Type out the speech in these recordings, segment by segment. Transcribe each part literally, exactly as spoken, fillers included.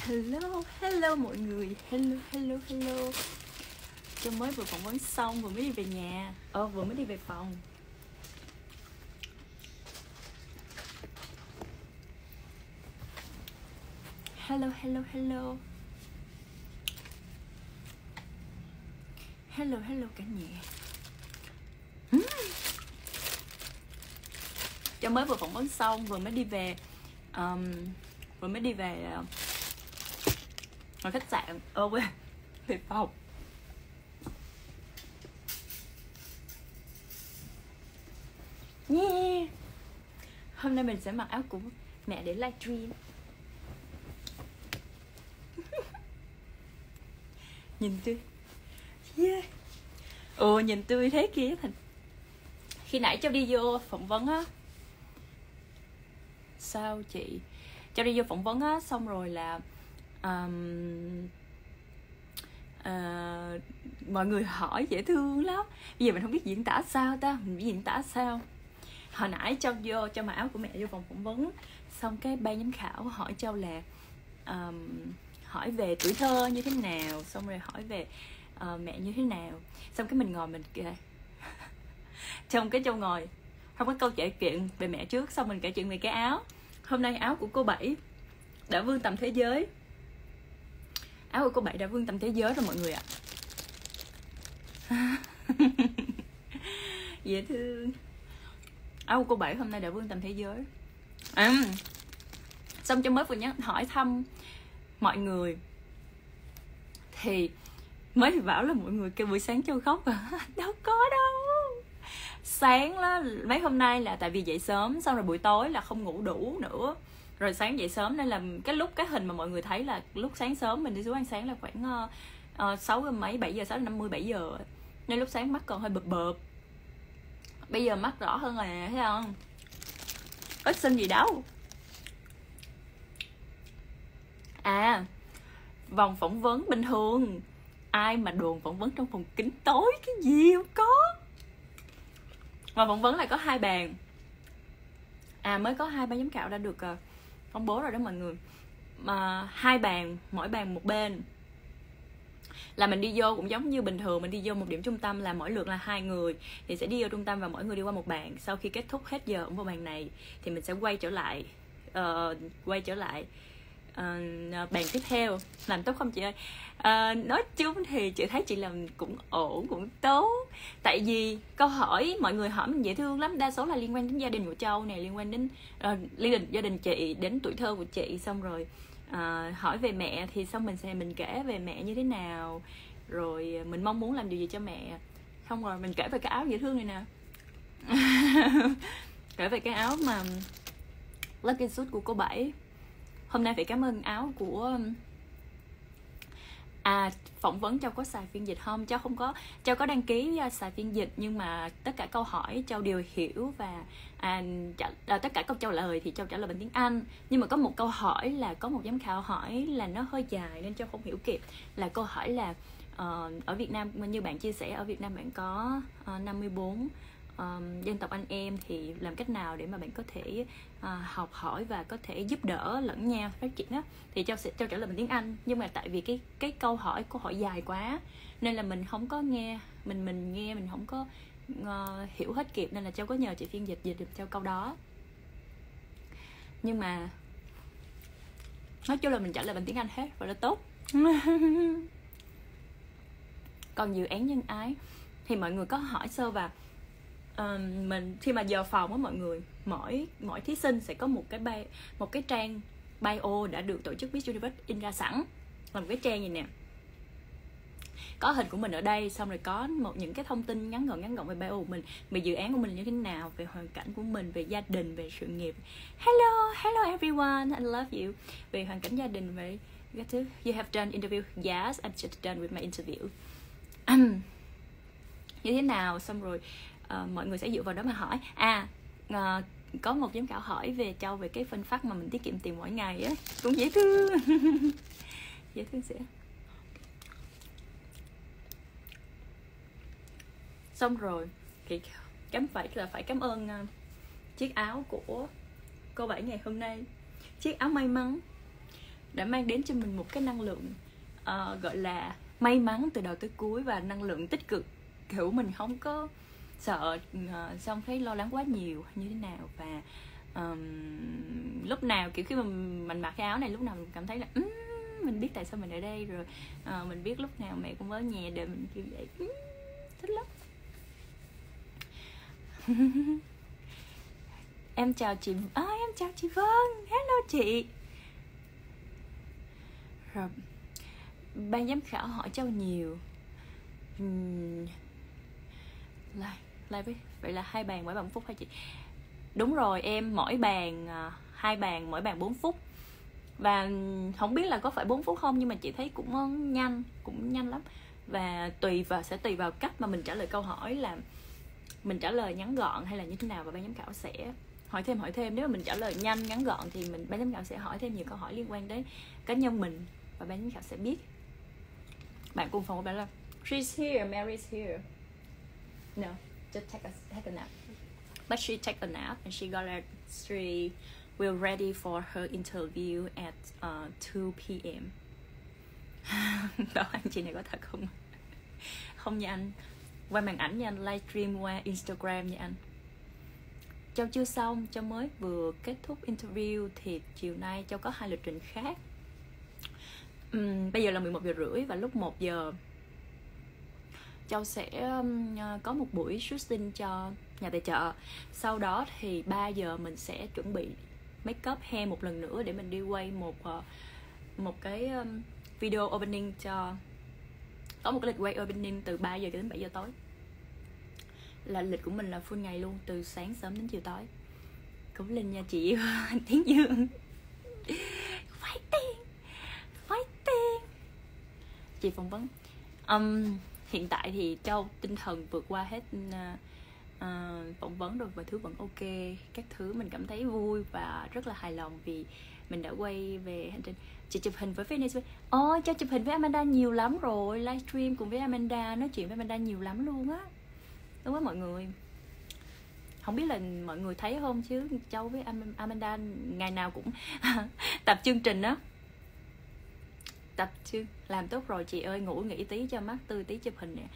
Hello, hello mọi người. Hello, hello, hello. Cho mới vừa phỏng vấn xong, vừa mới đi về nhà. Ờ, vừa mới đi về phòng. Hello, hello, hello. Hello, hello cả nhà. uhm. Cho mới vừa phỏng vấn xong, vừa mới đi về um, Vừa mới đi về uh, ở khách sạn. Ờ, về, về phòng. Yeah. Hôm nay mình sẽ mặc áo của mẹ để livestream. Nhìn tươi. Yeah. Ồ, nhìn tươi thế kia thành. Khi nãy Châu đi vô phỏng vấn á. Sao chị? Châu đi vô phỏng vấn á, xong rồi là um, uh, mọi người hỏi dễ thương lắm. Bây giờ mình không biết diễn tả sao ta. Mình biết diễn tả sao. Hồi nãy Châu vô cho mặc áo của mẹ vô phòng phỏng vấn, xong cái ban giám khảo hỏi Châu là um, hỏi về tuổi thơ như thế nào, xong rồi hỏi về uh, mẹ như thế nào. Xong cái mình ngồi mình kể trong cái Châu ngồi không có câu kể chuyện về mẹ trước, xong mình kể chuyện về cái áo. Hôm nay áo của cô Bảy đã vươn tầm thế giới. Áo của cô Bảy đã vươn tầm thế giới rồi mọi người ạ. Dễ thương. Áo của cô Bảy hôm nay đã vươn tầm thế giới. À, xong cho mới vừa nhắc hỏi thăm mọi người thì mới bảo là mọi người kêu buổi sáng Châu khóc à. Đâu có đâu. Sáng đó, mấy hôm nay là tại vì dậy sớm, xong rồi buổi tối là không ngủ đủ nữa, rồi sáng dậy sớm nên là cái lúc cái hình mà mọi người thấy là lúc sáng sớm mình đi xuống ăn sáng là khoảng uh, sáu giờ mấy, bảy giờ, sáu giờ năm mươi, bảy giờ, nên lúc sáng mắt còn hơi bợp bợp. Bây giờ mắt rõ hơn rồi nè, thấy không? Ít xinh gì đâu. À, vòng phỏng vấn bình thường, ai mà đồn phỏng vấn trong phòng kính tối cái gì không có. Mà phỏng vấn là có hai bàn. À, mới có hai ban giám khảo đã được uh, công bố rồi đó mọi người. Mà hai bàn, mỗi bàn một bên. Là mình đi vô cũng giống như bình thường mình đi vô một điểm trung tâm, là mỗi lượt là hai người thì sẽ đi vô trung tâm và mỗi người đi qua một bàn. Sau khi kết thúc hết giờ ở một bàn này thì mình sẽ quay trở lại uh, quay trở lại uh, bàn tiếp theo. Làm tốt không chị ơi? Uh, nói chung thì chị thấy chị làm cũng ổn, cũng tốt. Tại vì câu hỏi mọi người hỏi mình dễ thương lắm, đa số là liên quan đến gia đình của Châu này, liên quan đến uh, liên đình gia đình chị, đến tuổi thơ của chị. Xong rồi uh, hỏi về mẹ thì xong mình sẽ mình kể về mẹ như thế nào, rồi mình mong muốn làm điều gì cho mẹ. Xong rồi mình kể về cái áo dễ thương này nè. Kể về cái áo mà Lucky Suit của cô Bảy. Hôm nay phải cảm ơn áo của... À, phỏng vấn Châu có xài phiên dịch không? Châu không có. Châu có đăng ký xài phiên dịch, nhưng mà tất cả câu hỏi Châu đều hiểu. Và à, trả, à, tất cả câu trả lời thì Châu trả lời bằng tiếng Anh. Nhưng mà có một câu hỏi là có một giám khảo hỏi là nó hơi dài nên Châu không hiểu kịp. Là câu hỏi là uh, ở Việt Nam, như bạn chia sẻ, ở Việt Nam bạn có uh, năm mươi bốn Um, dân tộc anh em, thì làm cách nào để mà bạn có thể uh, học hỏi và có thể giúp đỡ lẫn nhau phát triển á. Thì Châu sẽ Châu trả lời bằng tiếng Anh, nhưng mà tại vì cái cái câu hỏi câu hỏi dài quá nên là mình không có nghe mình mình nghe mình không có uh, hiểu hết kịp, nên là Châu có nhờ chị phiên dịch dịch được cho câu đó. Nhưng mà nói chung là mình trả lời bằng tiếng Anh hết và là tốt. Còn dự án nhân ái thì mọi người có hỏi sơ vào. Uh, mình khi mà giờ phòng á mọi người, mỗi mỗi thí sinh sẽ có một cái bay, một cái trang bio đã được tổ chức Miss Universe in ra sẵn, là một cái trang gì nè, có hình của mình ở đây, xong rồi có một những cái thông tin ngắn gọn ngắn gọn về bio của mình, về dự án của mình như thế nào, về hoàn cảnh của mình, về gia đình, về sự nghiệp. Hello, hello everyone, I love you. Về hoàn cảnh gia đình, về các thứ. You have done interview? Yes, I'm just done with my interview. Như thế nào, xong rồi Uh, mọi người sẽ dựa vào đó mà hỏi. À, uh, có một giám khảo hỏi về Châu về cái phân phát mà mình tiết kiệm tiền mỗi ngày á, cũng dễ thương. Dễ thương sẽ. Xong rồi thì cảm phải là phải cảm ơn uh, chiếc áo của cô Bảy ngày hôm nay. Chiếc áo may mắn. đã mang đến cho mình một cái năng lượng uh, gọi là may mắn từ đầu tới cuối, và năng lượng tích cực, kiểu mình không có sợ uh, xong thấy lo lắng quá nhiều như thế nào. Và um, lúc nào kiểu khi mà mình mặc cái áo này, lúc nào mình cảm thấy là um, mình biết tại sao mình ở đây rồi, uh, mình biết lúc nào mẹ cũng ở nhà để mình kiểu vậy. um, thích lắm. Em chào chị, à, em chào chị Vân, hello chị. Rồi, ban giám khảo hỏi Châu nhiều. uhm, Lại, lại với vậy là hai bàn mỗi bàn phút hả chị? Đúng rồi em, mỗi bàn hai bàn mỗi bàn bốn phút. Và không biết là có phải bốn phút không, nhưng mà chị thấy cũng nhanh, cũng nhanh lắm. Và tùy vào sẽ tùy vào cách mà mình trả lời câu hỏi, là mình trả lời ngắn gọn hay là như thế nào, và ban giám khảo sẽ hỏi thêm hỏi thêm. Nếu mà mình trả lời nhanh ngắn gọn thì mình ban giám khảo sẽ hỏi thêm nhiều câu hỏi liên quan đến cá nhân mình, và ban giám khảo sẽ biết. Bạn cùng phòng của bạn là she's here, Mary's here. No, just take a, take a nap. But she take a nap and she got like she will ready for her interview at uh, two p.m. Đó, anh chị này có thật không? Không nha anh. Qua màn ảnh nha anh, livestream qua Instagram nha anh. Châu chưa xong, Châu mới vừa kết thúc interview thì chiều nay Châu có hai lịch trình khác. uhm, Bây giờ là mười một giờ rưỡi và lúc một giờ Châu sẽ um, có một buổi shooting cho nhà tài trợ. Sau đó thì ba giờ mình sẽ chuẩn bị make up hair một lần nữa để mình đi quay một uh, một cái um, video opening cho, có một cái lịch quay opening từ ba giờ cho đến bảy giờ tối. Là lịch của mình là full ngày luôn, từ sáng sớm đến chiều tối. Cố lên nha chị Tiến Dương. Fighting, fighting. Chị phỏng vấn. Um, hiện tại thì Châu tinh thần vượt qua hết uh, uh, phỏng vấn rồi, và thứ vẫn ok. Các thứ mình cảm thấy vui và rất là hài lòng vì mình đã quay về hành trình. Chị chụp hình với Venezuela. Ồ, Châu chụp hình với Amanda nhiều lắm rồi. Livestream cùng với Amanda, nói chuyện với Amanda nhiều lắm luôn á. Đúng không mọi người? Không biết là mọi người thấy không, chứ Châu với Amanda ngày nào cũng tập chương trình á. Tập chương, làm tốt rồi chị ơi, ngủ nghỉ tí cho mắt tươi tí chụp hình nè.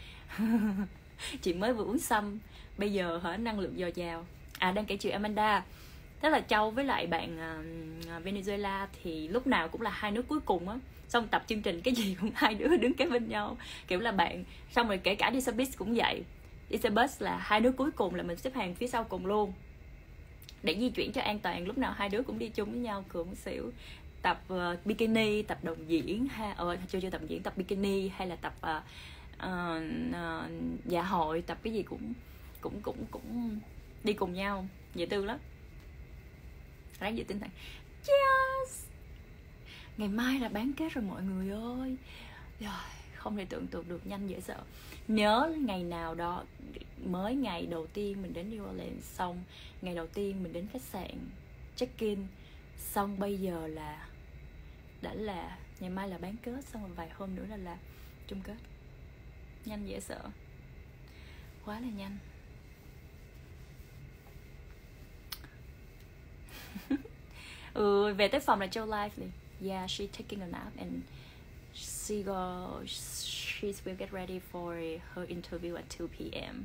Chị mới vừa uống sâm, bây giờ hả năng lượng dồi dào. À, đang kể chuyện Amanda. Thế là Châu với lại bạn uh, Venezuela thì lúc nào cũng là hai nước cuối cùng á. Xong tập chương trình cái gì cũng hai đứa đứng kế bên nhau, kiểu là bạn. Xong rồi kể cả đi xe bus cũng vậy. Đi xe bus là hai đứa cuối cùng là mình xếp hàng phía sau cùng luôn, để di chuyển cho an toàn. Lúc nào hai đứa cũng đi chung với nhau, cười một xỉu. Tập uh, bikini, tập đồng diễn ha, ờ chưa chưa tập diễn, tập bikini hay là tập uh, uh, uh, dạ hội, tập cái gì cũng cũng cũng cũng đi cùng nhau, dễ thương lắm. Ráng giữ tinh thần. Yes. Ngày mai là bán kết rồi mọi người ơi. Rồi, không thể tưởng tượng được, nhanh dễ sợ. Nhớ ngày nào đó, mới ngày đầu tiên mình đến New Orleans, xong ngày đầu tiên mình đến khách sạn check in, xong bây giờ là đã là ngày mai là bán kết, xong rồi vài hôm nữa là là chung kết. Nhanh dễ sợ, quá là nhanh. Ừ, về tới phòng là Joe Lively. Yeah, she's taking a nap and she go she will get ready for her interview at two p.m.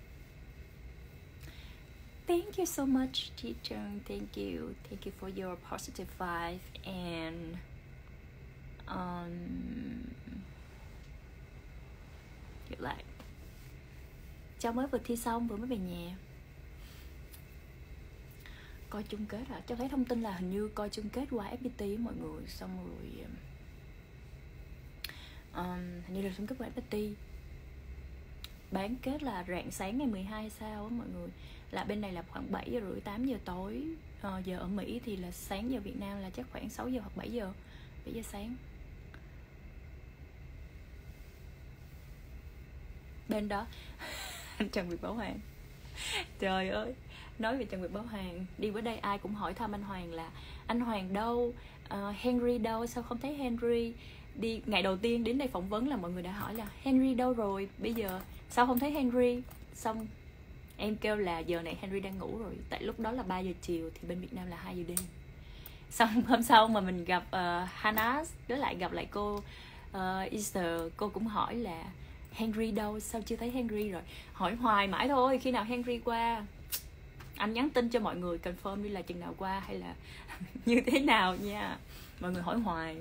Thank you so much, teacher. Thank you. Thank you for your positive vibe and um lại. Cháu mới vừa thi xong, vừa mới về nhà. Coi chung kết à? Cháu thấy thông tin là hình như coi chung kết qua ép pê tê mọi người, xong rồi um, hình như là chung kết qua ép pê tê. Bán kết là rạng sáng ngày mười hai sao á mọi người. Là bên này là khoảng bảy giờ rưỡi, tám giờ tối. uh, Giờ ở Mỹ thì là sáng giờ Việt Nam là chắc khoảng sáu giờ hoặc bảy giờ, bảy giờ sáng. Bên đó anh Trần Việt Bảo Hoàng. Trời ơi, nói về Trần Việt Bảo Hoàng, đi bữa đây ai cũng hỏi thăm anh Hoàng là anh Hoàng đâu, uh, Henry đâu, sao không thấy Henry. Đi ngày đầu tiên đến đây phỏng vấn là mọi người đã hỏi là Henry đâu rồi, bây giờ sao không thấy Henry. Xong em kêu là giờ này Henry đang ngủ rồi, tại lúc đó là ba giờ chiều thì bên Việt Nam là hai giờ đêm. Xong hôm sau mà mình gặp uh, Hannah, với lại gặp lại cô uh, Easter, cô cũng hỏi là Henry đâu, sao chưa thấy Henry rồi. Hỏi hoài mãi thôi, khi nào Henry qua. Anh nhắn tin cho mọi người confirm đi là chừng nào qua hay là như thế nào nha. Mọi người hỏi hoài.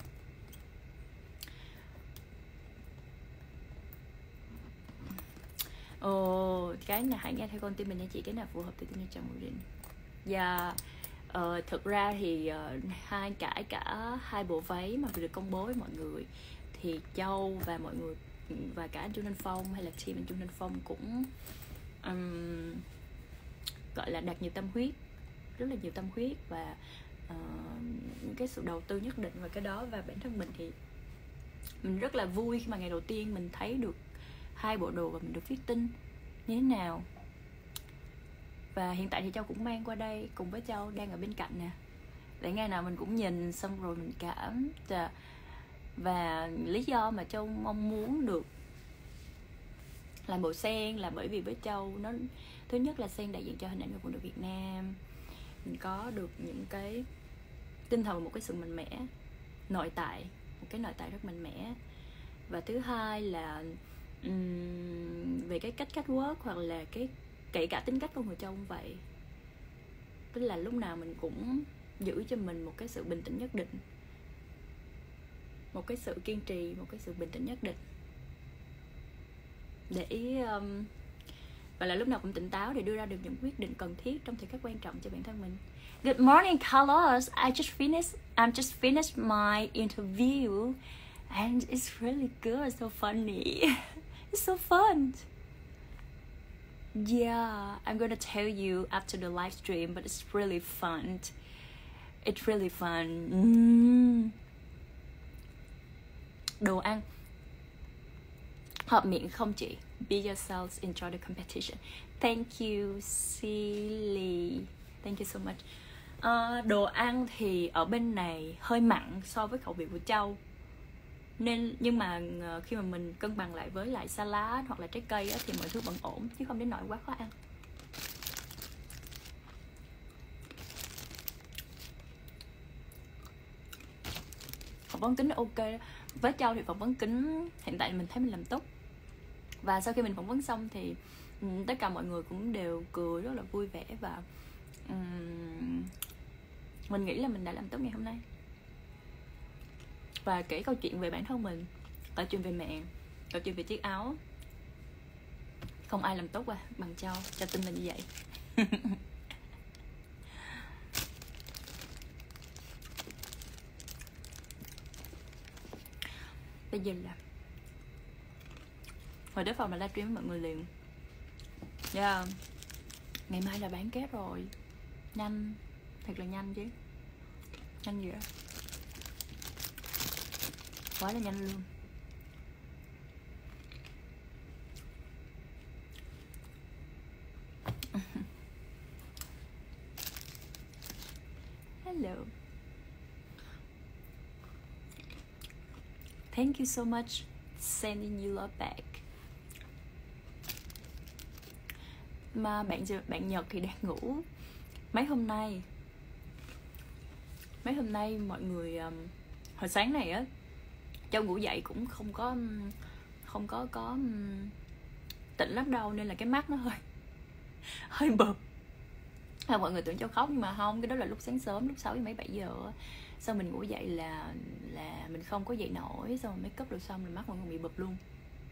Ồ, cái nào hãy nghe theo con tim mình nha chị, cái nào phù hợp thì tin cho chồng quyết định. Dạ, ờ, thực ra thì uh, hai cả cả hai bộ váy mà được công bố với mọi người thì Châu và mọi người và cả anh Chu Ninh Phong hay là team anh Chu Ninh Phong cũng um, gọi là đặt nhiều tâm huyết, rất là nhiều tâm huyết và uh, cái sự đầu tư nhất định vào cái đó. Và bản thân mình thì mình rất là vui khi mà ngày đầu tiên mình thấy được hai bộ đồ và mình được fitting như thế nào. Và hiện tại thì Châu cũng mang qua đây cùng với Châu, đang ở bên cạnh nè, để ngày nào mình cũng nhìn xong rồi mình cảm. Và lý do mà Châu mong muốn được làm bộ sen là bởi vì với Châu nó, thứ nhất là sen đại diện cho hình ảnh người phụ nữ Việt Nam, mình có được những cái tinh thần, một cái sự mạnh mẽ nội tại, một cái nội tại rất mạnh mẽ. Và thứ hai là um, về cái cách catwalk hoặc là cái kể cả tính cách của người Châu cũng vậy, tức là lúc nào mình cũng giữ cho mình một cái sự bình tĩnh nhất định, một cái sự kiên trì, một cái sự bình tĩnh nhất định để um, và là lúc nào cũng tỉnh táo để đưa ra được những quyết định cần thiết trong thời khắc quan trọng cho bản thân mình. Good morning, Carlos. I just finished. I'm just finished my interview, and it's really good, so funny. It's so fun. Yeah, I'm gonna tell you after the live stream, but it's really fun. It's really fun. Mm. Đồ ăn hợp miệng không chị? Be yourselves, enjoy the competition. Thank you, Silly. Thank you so much. Uh, đồ ăn thì ở bên này hơi mặn so với khẩu vị của Châu, nên nhưng mà uh, khi mà mình cân bằng lại với lại salad hoặc là trái cây á, thì mọi thứ vẫn ổn chứ không đến nỗi quá khó ăn. Phỏng vấn kính ok. Với Châu thì phỏng vấn kính hiện tại mình thấy mình làm tốt. Và sau khi mình phỏng vấn xong thì um, tất cả mọi người cũng đều cười rất là vui vẻ. Và um, mình nghĩ là mình đã làm tốt ngày hôm nay. Và kể câu chuyện về bản thân mình, kể chuyện về mẹ, kể chuyện về chiếc áo, không ai làm tốt qua bằng Châu. Châu tin là như vậy. Bây giờ là hồi tới phòng là livestream với mọi người liền. Yeah. Ngày mai là bán kết rồi. Nhanh, thật là nhanh chứ. Nhanh gì đó, quá là nhanh luôn. Hello. Thank you so much. Sending you love back. Mà bạn bạn Nhật thì đang ngủ. Mấy hôm nay Mấy hôm nay mọi người um, hồi sáng này á, Châu ngủ dậy cũng không có không có có um, tỉnh lắm đâu, nên là cái mắt nó hơi hơi bợp. À, mọi người tưởng Châu khóc nhưng mà không, cái đó là lúc sáng sớm, lúc sáu mấy bảy giờ. Sau mình ngủ dậy là là mình không có dậy nổi, xong rồi make up được xong rồi mắt mọi người bị bụp luôn.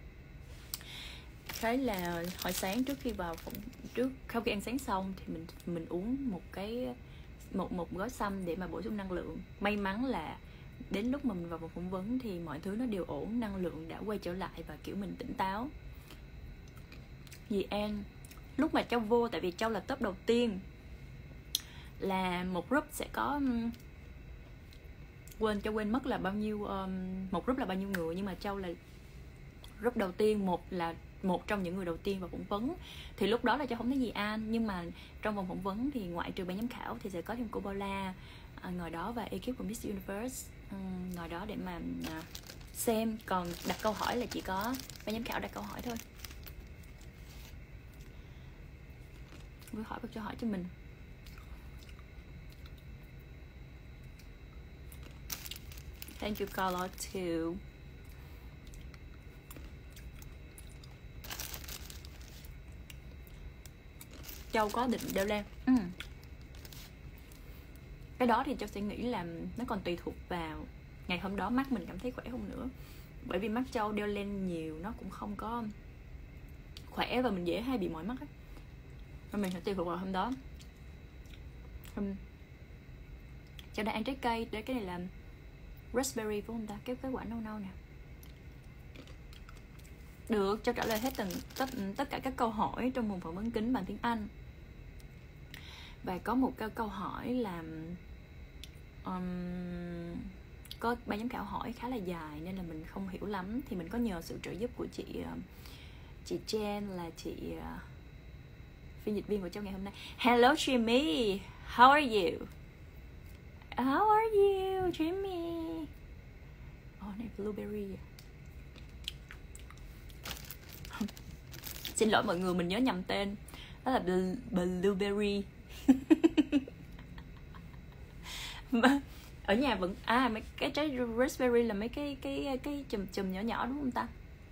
Cái là hồi sáng trước khi vào phòng, trước sau khi ăn sáng xong thì mình mình uống một cái một một gói sâm để mà bổ sung năng lượng. May mắn là đến lúc mà mình vào phòng phỏng vấn thì mọi thứ nó đều ổn, năng lượng đã quay trở lại và kiểu mình tỉnh táo. Dì An, lúc mà Châu vô, tại vì Châu là top đầu tiên, là một group sẽ có quên Châu quên mất là bao nhiêu, um, một group là bao nhiêu người, nhưng mà Châu là group đầu tiên, một là một trong những người đầu tiên vào phỏng vấn. Thì lúc đó là Châu không thấy gì An, nhưng mà trong vòng phỏng vấn thì ngoại trừ ban giám khảo thì sẽ có thêm cô Paula à, ngồi đó, và ekip của Miss Universe um, ngồi đó để mà uh, xem. Còn đặt câu hỏi là chỉ có ban giám khảo đặt câu hỏi thôi. Vui hỏi bắt cho hỏi cho mình. Thank you Carla too. Châu có định đeo len. ừ. Cái đó thì Châu sẽ nghĩ là nó còn tùy thuộc vào ngày hôm đó mắt mình cảm thấy khỏe không nữa. Bởi vì mắt Châu đeo len nhiều nó cũng không có khỏe và mình dễ hay bị mỏi mắt ấy. Và mình sẽ tùy thuộc vào hôm đó. Hôm Châu đang ăn trái cây, để cái này là raspberry phải không ta? Cái cái quả nâu nâu nè. Được, Châu trả lời hết từng tất, tất cả các câu hỏi trong một phỏng vấn kín bằng tiếng Anh. Và có một câu, câu hỏi là um, có ban giám khảo hỏi khá là dài nên là mình không hiểu lắm, thì mình có nhờ sự trợ giúp của chị chị Jen, là chị uh, phiên dịch viên của Châu ngày hôm nay. Hello Jimmy, how are you? How are you Jimmy? Oh này blueberry. Xin lỗi mọi người, mình nhớ nhầm tên. Đó là blueberry. Ở nhà vẫn à mấy cái trái raspberry là mấy cái cái cái chùm chùm nhỏ nhỏ đúng không ta?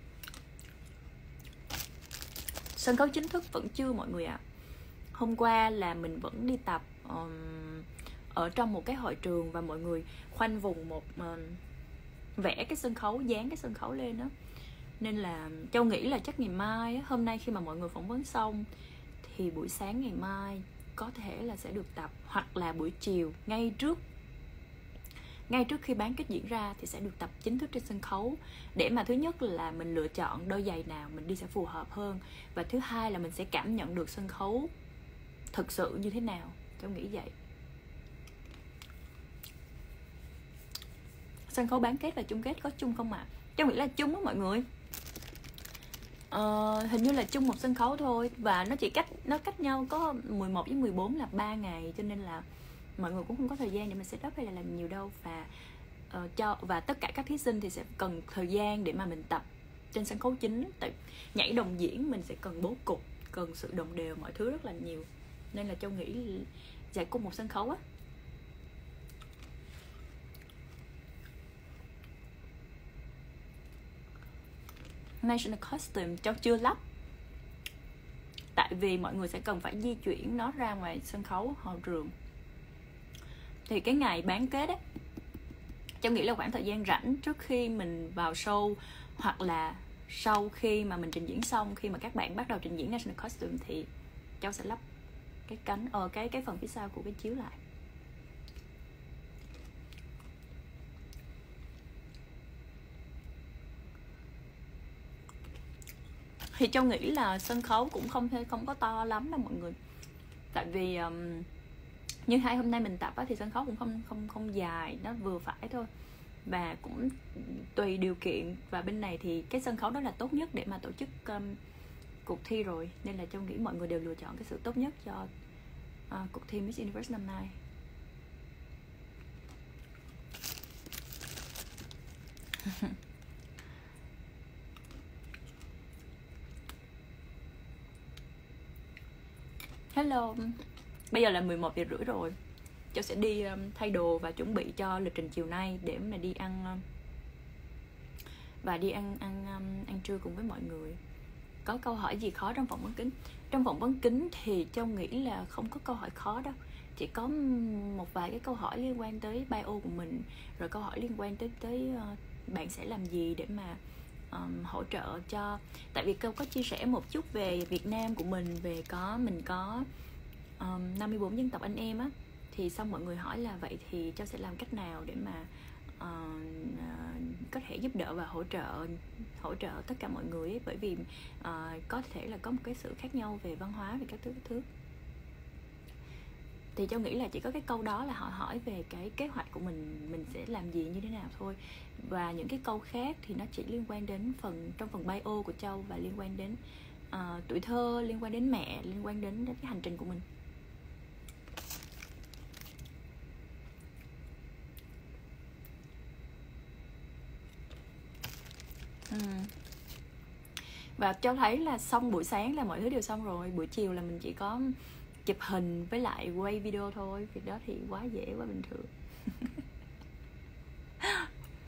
Sân khấu chính thức vẫn chưa mọi người ạ. À. Hôm qua là mình vẫn đi tập um, ở trong một cái hội trường và mọi người khoanh vùng một uh, vẽ cái sân khấu, dán cái sân khấu lên đó. Nên là Châu nghĩ là chắc ngày mai, hôm nay khi mà mọi người phỏng vấn xong thì buổi sáng ngày mai có thể là sẽ được tập, hoặc là buổi chiều ngay trước ngay trước khi bán kết diễn ra thì sẽ được tập chính thức trên sân khấu, để mà thứ nhất là mình lựa chọn đôi giày nào mình đi sẽ phù hợp hơn, và thứ hai là mình sẽ cảm nhận được sân khấu thực sự như thế nào. Châu nghĩ vậy. Sân khấu bán kết và chung kết có chung không ạ? À? Châu nghĩ là chung á mọi người. Ờ, hình như là chung một sân khấu thôi, và nó chỉ cách nó cách nhau có mười một với mười bốn là ba ngày, cho nên là mọi người cũng không có thời gian để mà set up hay là làm nhiều đâu. Và uh, cho và tất cả các thí sinh thì sẽ cần thời gian để mà mình tập trên sân khấu chính. Tại nhảy đồng diễn mình sẽ cần bố cục, cần sự đồng đều, mọi thứ rất là nhiều, nên là Châu nghĩ giải cùng một sân khấu á. National costume Châu chưa lắp, tại vì mọi người sẽ cần phải di chuyển nó ra ngoài sân khấu hội trường. Thì cái ngày bán kết ấy, Châu nghĩ là khoảng thời gian rảnh trước khi mình vào show, hoặc là sau khi mà mình trình diễn xong, khi mà các bạn bắt đầu trình diễn National costume thì Châu sẽ lắp cái cánh ờ cái cái phần phía sau của cái chiếu lại. Thì Châu nghĩ là sân khấu cũng không không có to lắm đâu mọi người, tại vì um, như hai hôm nay mình tập á, thì sân khấu cũng không không không dài, nó vừa phải thôi, và cũng tùy điều kiện. Và bên này thì cái sân khấu đó là tốt nhất để mà tổ chức um, cuộc thi rồi, nên là Châu nghĩ mọi người đều lựa chọn cái sự tốt nhất cho uh, cuộc thi Miss Universe năm nay. Hello, bây giờ là mười một giờ rưỡi rồi. Châu sẽ đi um, thay đồ và chuẩn bị cho lịch trình chiều nay để mà đi ăn um, và đi ăn ăn um, ăn trưa cùng với mọi người. Có câu hỏi gì khó trong phỏng vấn kín? Trong phỏng vấn kín thì Châu nghĩ là không có câu hỏi khó đâu, chỉ có một vài cái câu hỏi liên quan tới bio của mình, rồi câu hỏi liên quan tới tới uh, bạn sẽ làm gì để mà um, hỗ trợ cho. Tại vì Châu có chia sẻ một chút về Việt Nam của mình, về có mình có um, năm mươi bốn dân tộc anh em á, thì xong mọi người hỏi là vậy thì Châu sẽ làm cách nào để mà uh, uh, có thể giúp đỡ và hỗ trợ hỗ trợ tất cả mọi người ấy, bởi vì uh, có thể là có một cái sự khác nhau về văn hóa, về các thứ các thứ. Thì Châu nghĩ là chỉ có cái câu đó là họ hỏi về cái kế hoạch của mình, mình sẽ làm gì như thế nào thôi. Và những cái câu khác thì nó chỉ liên quan đến phần trong phần bio của Châu, và liên quan đến uh, tuổi thơ, liên quan đến mẹ, liên quan đến cái hành trình của mình. Ừ. Và Châu thấy là xong buổi sáng là mọi thứ đều xong rồi, buổi chiều là mình chỉ có chụp hình với lại quay video thôi. Việc đó thì quá dễ, quá bình thường.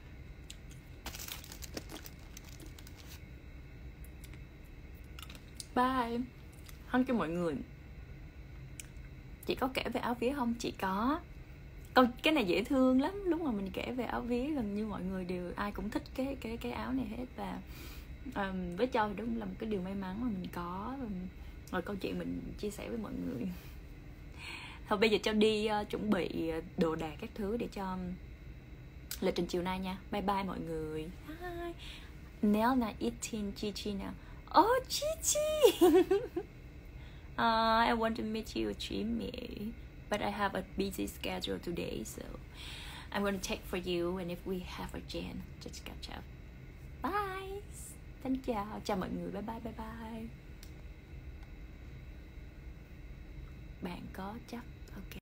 Bye. Hơn cho mọi người. Chị có kể về áo vía không? Chị có. Câu cái này dễ thương lắm. Lúc mà mình kể về áo vía gần như mọi người đều ai cũng thích cái cái cái áo này hết. Và um, với Châu thì đúng là một cái điều may mắn mà mình có. Rồi câu chuyện mình chia sẻ với mọi người. Thôi bây giờ Châu đi uh, chuẩn bị đồ đạc các thứ để cho lịch trình chiều nay nha. Bye bye mọi người. Hi. Nell là eating Chi Chi nào. Oh Chi Chi. uh, I want to meet you Jimmy, but I have a busy schedule today, so I'm going to check for you, and if we have a chance, just catch up. Bye. Xin chào. Chào mọi người. Bye bye bye bye. Bạn có chắc ok.